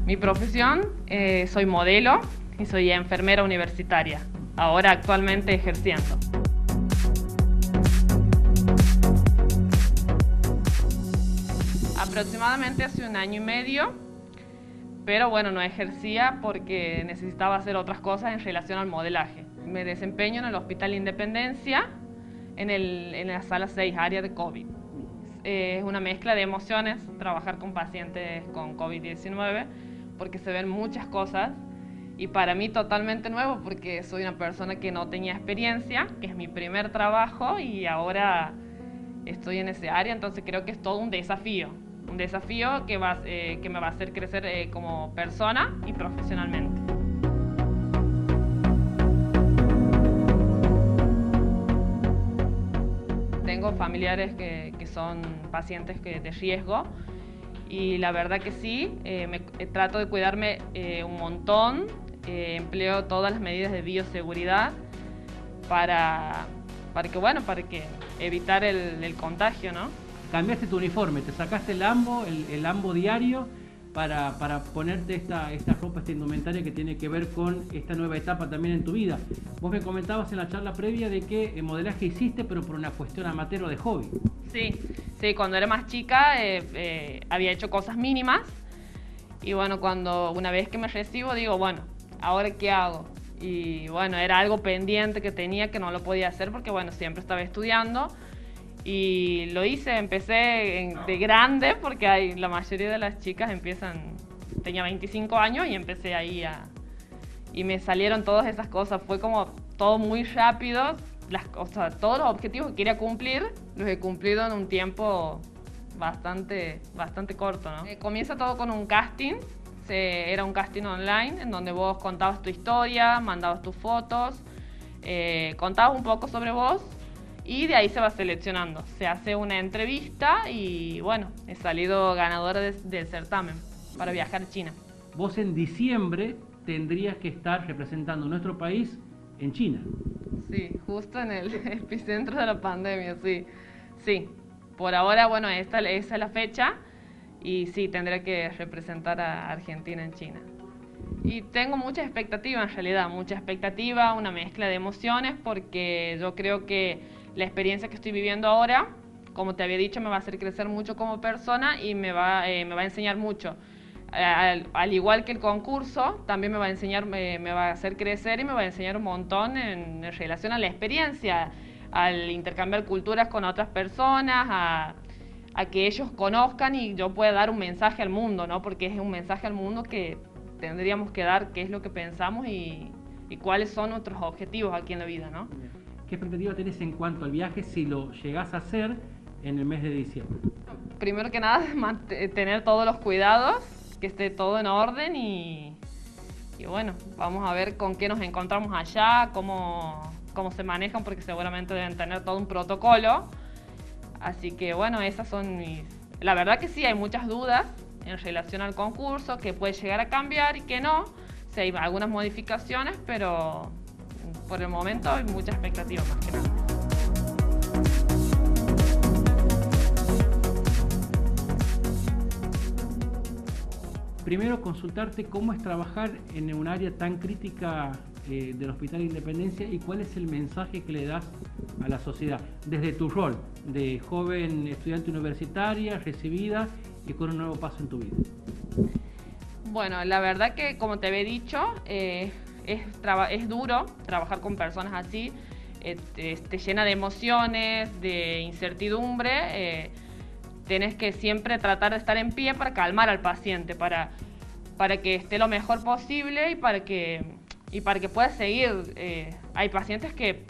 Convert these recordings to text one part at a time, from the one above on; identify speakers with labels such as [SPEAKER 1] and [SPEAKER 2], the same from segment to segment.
[SPEAKER 1] Mi profesión, soy modelo y soy enfermera universitaria, ahora actualmente ejerciendo. Aproximadamente hace 1 año y medio, pero bueno, no ejercía porque necesitaba hacer otras cosas en relación al modelaje. Me desempeño en el Hospital Independencia, en la sala 6, área de COVID. Es una mezcla de emociones trabajar con pacientes con COVID-19 porque se ven muchas cosas y para mí totalmente nuevo porque soy una persona que no tenía experiencia, que es mi primer trabajo y ahora estoy en ese área, entonces creo que es todo un desafío que me va a hacer crecer como persona y profesionalmente. Tengo familiares que son pacientes de riesgo y la verdad que sí, trato de cuidarme un montón, empleo todas las medidas de bioseguridad para que evitar el contagio, ¿no?
[SPEAKER 2] Cambiaste tu uniforme, te sacaste el ambo diario para ponerte esta ropa, esta indumentaria que tiene que ver con esta nueva etapa también en tu vida. Vos me comentabas en la charla previa de que modelaje hiciste, pero por una cuestión amateur o de hobby.
[SPEAKER 1] Sí, cuando era más chica había hecho cosas mínimas y bueno, una vez que me recibo digo, bueno, ¿ahora qué hago? Y bueno, era algo pendiente que tenía que no lo podía hacer porque bueno, siempre estaba estudiando. Y lo hice, empecé de grande porque la mayoría de las chicas tenía 25 años y empecé ahí y me salieron todas esas cosas, fue como todo muy rápido, todos los objetivos que quería cumplir los he cumplido en un tiempo bastante corto, ¿no? Comienza todo con un casting, era un casting online en donde vos contabas tu historia, mandabas tus fotos, contabas un poco sobre vos. Y de ahí se va seleccionando, se hace una entrevista y bueno, he salido ganadora del certamen para viajar a China.
[SPEAKER 2] Vos en diciembre tendrías que estar representando nuestro país en China.
[SPEAKER 1] Sí, justo en el epicentro de la pandemia, sí. Por ahora, bueno, esa es la fecha y sí, tendré que representar a Argentina en China. Y tengo mucha expectativa en realidad, una mezcla de emociones porque yo creo que la experiencia que estoy viviendo ahora, como te había dicho, me va a hacer crecer mucho como persona y me va a enseñar mucho. Al igual que el concurso, también me va a enseñar, me va a hacer crecer y me va a enseñar un montón en relación a la experiencia, al intercambiar culturas con otras personas, a que ellos conozcan y yo pueda dar un mensaje al mundo, ¿no? Porque es un mensaje al mundo que tendríamos que dar, qué es lo que pensamos y cuáles son nuestros objetivos aquí en la vida, ¿no?
[SPEAKER 2] ¿Qué expectativa tenés en cuanto al viaje si lo llegás a hacer en el mes de diciembre?
[SPEAKER 1] Primero que nada, tener todos los cuidados, que esté todo en orden y bueno, vamos a ver con qué nos encontramos allá, cómo se manejan, porque seguramente deben tener todo un protocolo. Así que bueno, esas son mis... La verdad que sí, hay muchas dudas en relación al concurso, que puede llegar a cambiar y que no. Sí, hay algunas modificaciones, pero por el momento hay mucha expectativa más que nada.
[SPEAKER 2] Primero, consultarte cómo es trabajar en un área tan crítica del Hospital Independencia y cuál es el mensaje que le das a la sociedad desde tu rol de joven estudiante universitaria, recibida y con un nuevo paso en tu vida.
[SPEAKER 1] Bueno, la verdad que como te había dicho, es duro trabajar con personas así, te llena de emociones, de incertidumbre, tenés que siempre tratar de estar en pie para calmar al paciente, para que esté lo mejor posible y para que pueda seguir. Hay pacientes que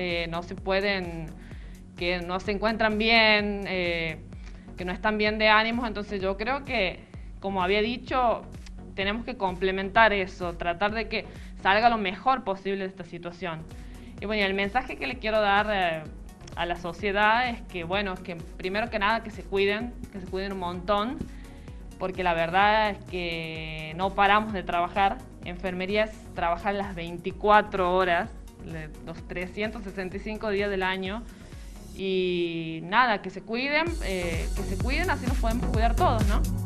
[SPEAKER 1] que no se encuentran bien, que no están bien de ánimos, entonces yo creo que, como había dicho, tenemos que complementar eso, tratar de que salga lo mejor posible de esta situación. Y bueno, el mensaje que le quiero dar a la sociedad es que, bueno, que primero que nada que se cuiden un montón, porque la verdad es que no paramos de trabajar. Enfermería es trabajar las 24 horas, los 365 días del año, y nada, que se cuiden, así nos podemos cuidar todos, ¿no?